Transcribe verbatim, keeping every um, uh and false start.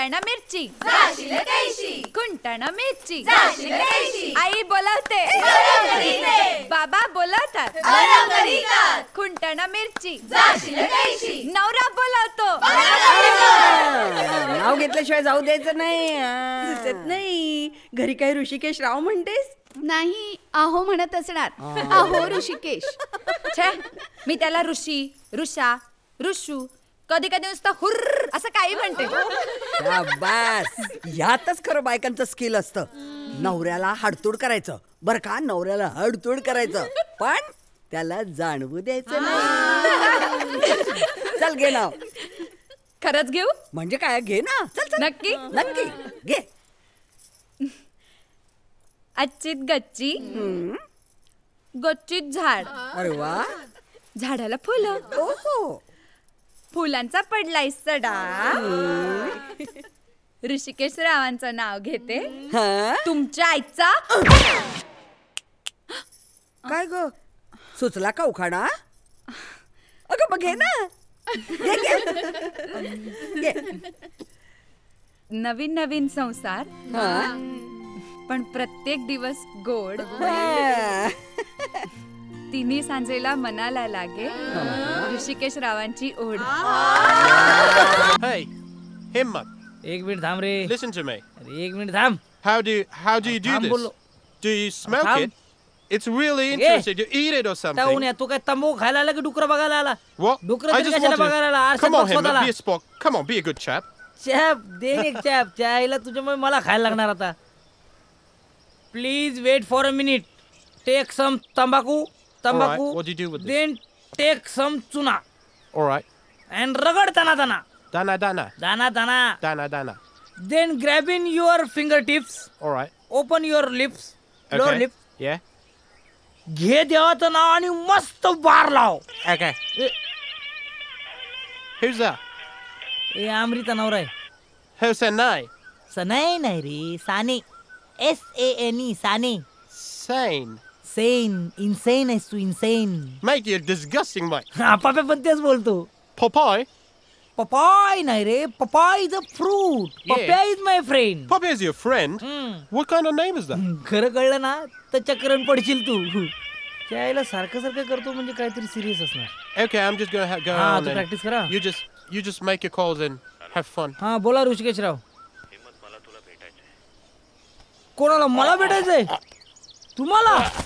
खुंटण मिरची जाशील कैशी, खुंटण मिरची जाशील कैशी, आई बोलवते गरम करीते, बाबा बोलवतात गरम करीतात, खुंटण मिरची जाशील कैशी, नवरा बोलवतो नाव घेतल्याशिवाय जाऊ द्यायचं नाही. सुचत नाही. घरी काय ऋषिकेश राव म्हणतेस? नाही, आहो म्हणत असणार. आहो ऋषिकेश. छे, मी त्याला ऋषी ऋषा ऋषू कधी कधी नुसतं हुर्र असं काही म्हणते. बस यातच खरं बायकांचं स्किल असतं. नवऱ्याला हाडतोड करायचं बर का, नवऱ्याला हाडतोड करायचं पण त्याला जाणवू द्यायचं नाही. चल घे नाव. खरंच घेऊ? म्हणजे काय, घे ना. चल चल नक्की नक्की घे. अच्छीत गच्ची गच्चीत झाड, अरे वा. झाडाला फुलं, ओहो. फुलांचा पडलाय सडा. ऋषिकेश रावांचं नाव घेते. हा? तुमच्या आईचा. काय ग सुचला का उखाणा? अगं बघ घे ना. घे, घे. घे. नवीन नवीन संसार हा? पण प्रत्येक दिवस गोड. हा. तिन्ही सांजेला मनाला लागे ऋषिकेश रावांची ओढ. Hey, Himmat, एक मिनिट थांब रे. listen to me. अरे एक मिनिट थांब. How do how do you do थांब this? बोलो. Do you smoke थांब. it? It's really interesting. You eat it or town something. या तू काय तंबाखू खायला आला की डुकर बघायला आला? What? डुकरं I तरी just कशाला want बघायला आला? to. आरशात Come on, बघ Himmat, स्वतःला. be a sport. Come on, be a good chap. Chap दे एक चॅप चायला तुझ्यामुळे मला खायला लागणार आता. Please wait for a minute. Take some तंबाखू तंबाखू what do you do with this? Then take some चुना All right. अँड रगड दाना दाना Dana, dana, दाना दाना dana, dana. Then grab in your finger tips. All right. Open your lips lower Okay. Lip. Yeah. घे देवाचं नाव आणि मस्त बार लाव. Okay. Who's that? ए अमृता नवरा आहे. Who's that name? सनाई नाही रे, Sane. S A N E Sane. Sane. Sane insane आहेस तू, insane. Mate, you're disgusting, mate. हा पापे पण तेच बोलतो. Popeye? पपाय नाही रे, papaya is a fruit. Yeah. Popeye is my friend. Popeye is your friend? What kind of name is that? खरं कळलं ना तर चक्करण पडशील तू. त्याला सारखं सारखं करतो म्हणजे काहीतरी सिरियस असणार. Okay, I'm just gonna ha- go हा on तू and प्रॅक्टिस करा. you just you just make your calls and have fun. हा बोला ऋषिकेश राव. कोणाला? मला भेटायचंय. तुम्हाला